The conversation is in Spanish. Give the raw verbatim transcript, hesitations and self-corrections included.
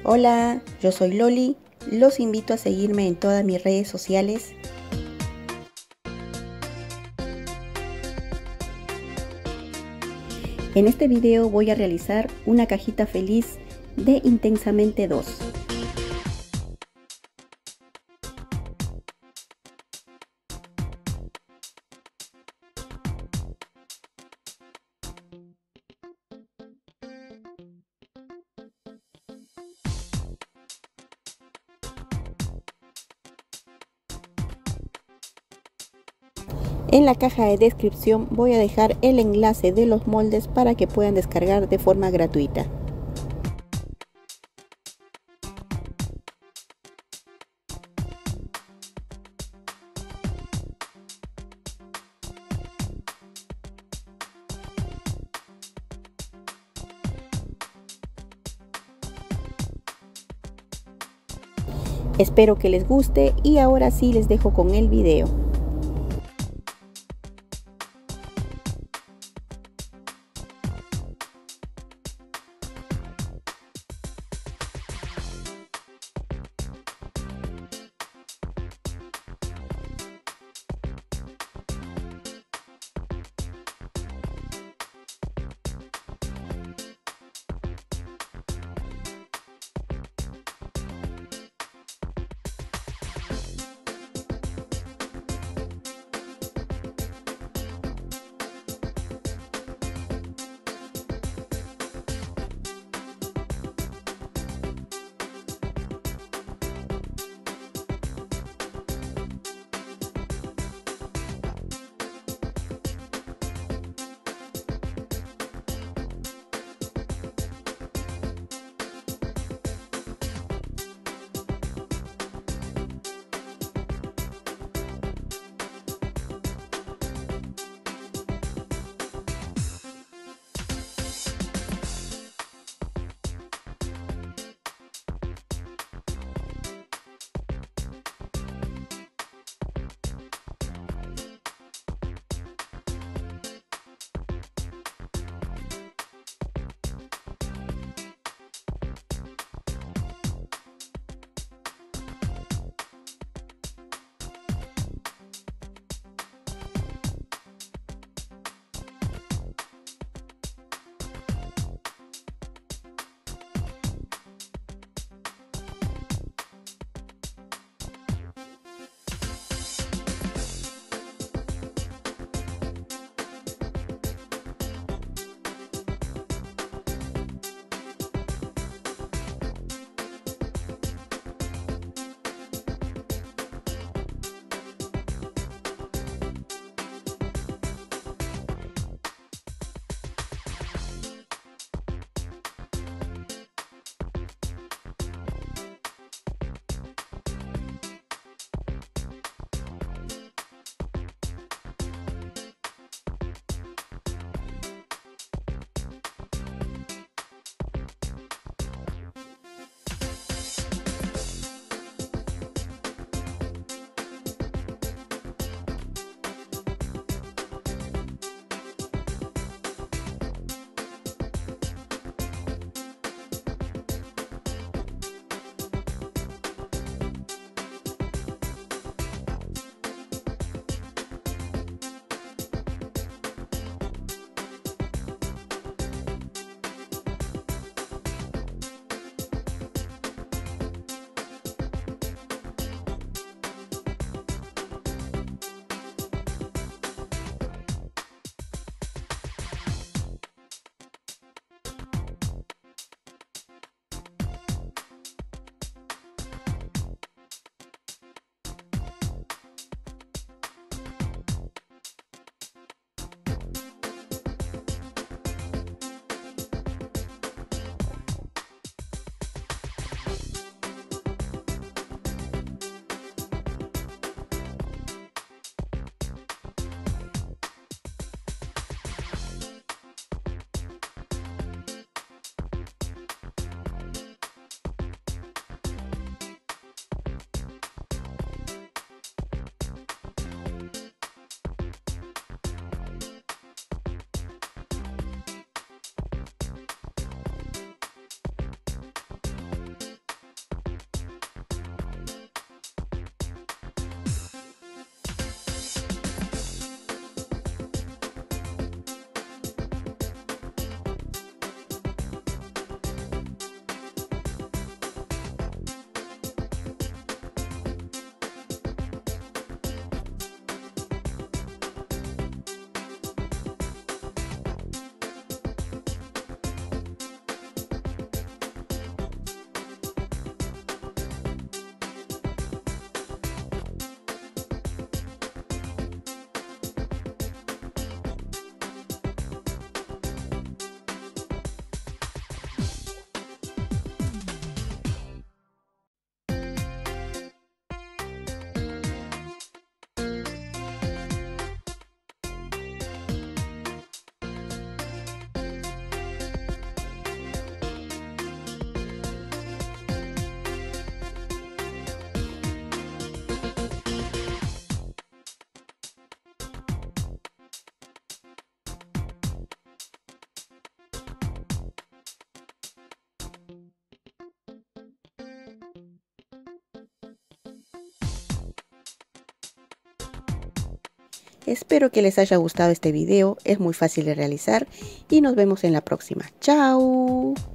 Hola, yo soy Loli, los invito a seguirme en todas mis redes sociales. En este video voy a realizar una cajita feliz de Intensamente dos. En la caja de descripción voy a dejar el enlace de los moldes para que puedan descargar de forma gratuita. Espero que les guste y ahora sí les dejo con el video. Espero que les haya gustado este video, es muy fácil de realizar y nos vemos en la próxima. ¡Chao!